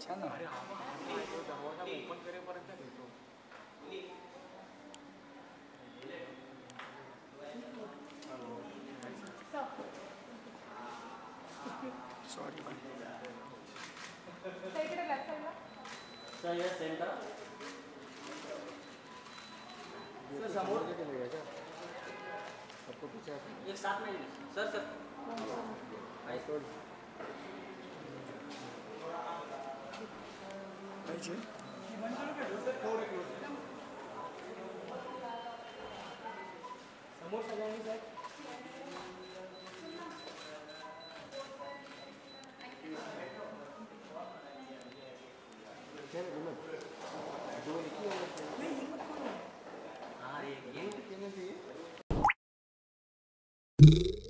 छान आहे. अरे हा दरवाजा ओपन करेपर्यंत घेतो. सॉरी पण इकडे बॅक साईडला सर ये सेंड करा. सर समोर सबको पीछे एक साथ में सर सर पाहिजे. समोर सगळ्यांनी साहेब हाँ ये